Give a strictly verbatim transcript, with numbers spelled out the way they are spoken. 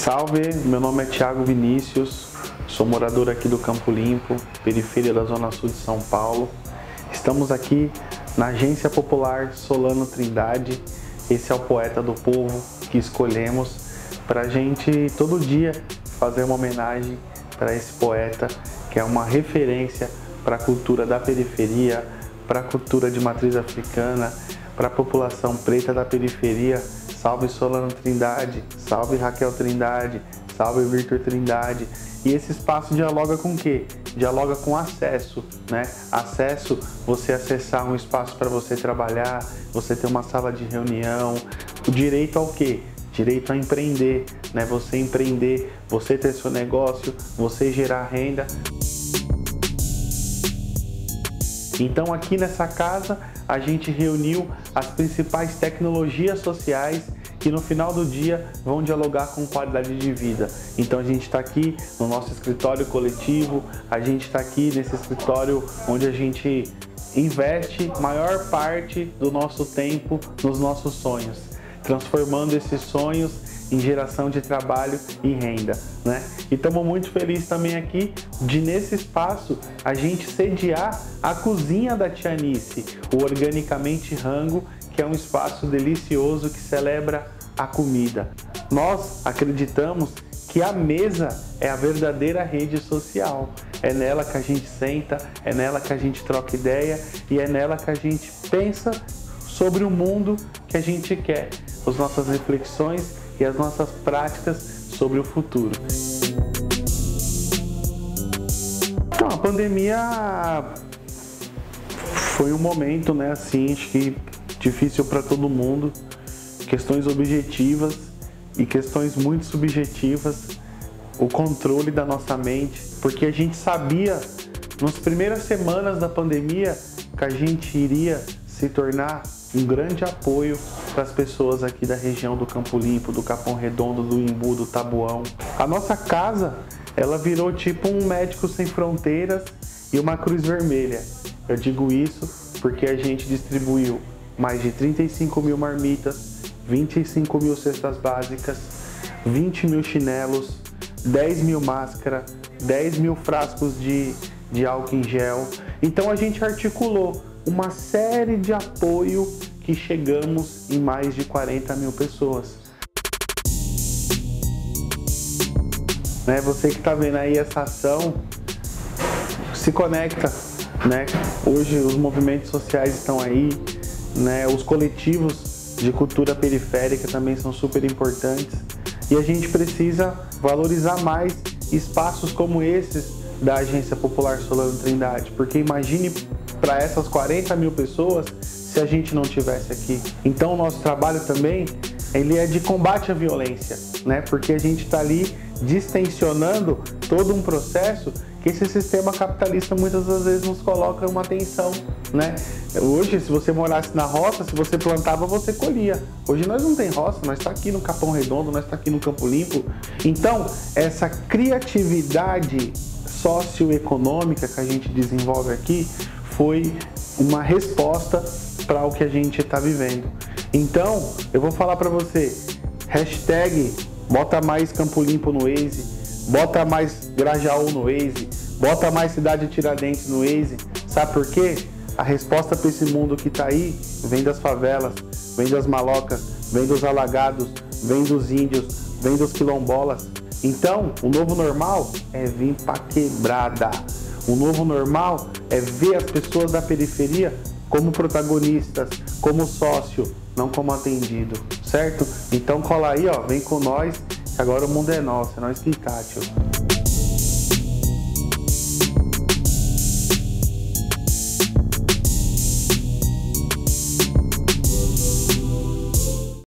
Salve, meu nome é Thiago Vinícius, sou morador aqui do Campo Limpo, periferia da Zona Sul de São Paulo. Estamos aqui na Agência Popular Solano Trindade. Esse é o poeta do povo que escolhemos para a gente todo dia fazer uma homenagem para esse poeta que é uma referência para a cultura da periferia, para a cultura de matriz africana, para a população preta da periferia. Salve Solano Trindade, salve Raquel Trindade, salve Victor Trindade. E esse espaço dialoga com o quê? Dialoga com acesso, né? Acesso, você acessar um espaço para você trabalhar, você ter uma sala de reunião. O direito ao quê? Direito a empreender, né? Você empreender, você ter seu negócio, você gerar renda. Então aqui nessa casa a gente reuniu as principais tecnologias sociais que no final do dia vão dialogar com qualidade de vida. Então a gente está aqui no nosso escritório coletivo, a gente está aqui nesse escritório onde a gente investe maior parte do nosso tempo nos nossos sonhos, transformando esses sonhos em geração de trabalho e renda, né? E estamos muito felizes também aqui de, nesse espaço, a gente sediar a cozinha da Tianice, o Organicamente Rango, que é um espaço delicioso que celebra a comida. Nós acreditamos que a mesa é a verdadeira rede social. É nela que a gente senta, é nela que a gente troca ideia e é nela que a gente pensa sobre o mundo que a gente quer, as nossas reflexões e as nossas práticas sobre o futuro. Então, a pandemia foi um momento, né, assim, acho que difícil para todo mundo, questões objetivas e questões muito subjetivas, o controle da nossa mente, porque a gente sabia, nas primeiras semanas da pandemia, que a gente iria se tornar um grande apoio para as pessoas aqui da região do Campo Limpo, do Capão Redondo, do Imbu, do Taboão. A nossa casa, ela virou tipo um Médicos Sem Fronteiras e uma Cruz Vermelha. Eu digo isso porque a gente distribuiu mais de trinta e cinco mil marmitas, vinte e cinco mil cestas básicas, vinte mil chinelos, dez mil máscaras, dez mil frascos de, de álcool em gel. Então a gente articulou uma série de apoio que chegamos em mais de quarenta mil pessoas. Né? Você que está vendo aí essa ação, se conecta, né? Hoje os movimentos sociais estão aí, né? Os coletivos de cultura periférica também são super importantes e a gente precisa valorizar mais espaços como esses da Agência Popular Solano Trindade, porque imagine para essas quarenta mil pessoas se a gente não tivesse aqui. Então o nosso trabalho também ele é de combate à violência, né? Porque a gente está ali distensionando todo um processo que esse sistema capitalista muitas das vezes nos coloca uma tensão, né? Hoje, se você morasse na roça, se você plantava, você colhia. Hoje nós não tem roça, nós está aqui no Capão Redondo, nós está aqui no Campo Limpo. Então, essa criatividade socioeconômica que a gente desenvolve aqui foi uma resposta para o que a gente está vivendo. Então, eu vou falar para você, hashtag bota mais Campo Limpo no Waze, bota mais Grajaú no Waze, bota mais Cidade Tiradentes no Waze. Sabe por quê? A resposta para esse mundo que está aí vem das favelas, vem das malocas, vem dos alagados, vem dos índios, vem dos quilombolas. Então, o novo normal é vir para quebrada. O novo normal é ver as pessoas da periferia como protagonistas, como sócio, não como atendido, certo? Então cola aí, ó, vem com nós, que agora o mundo é nosso, é nós que tá, tio.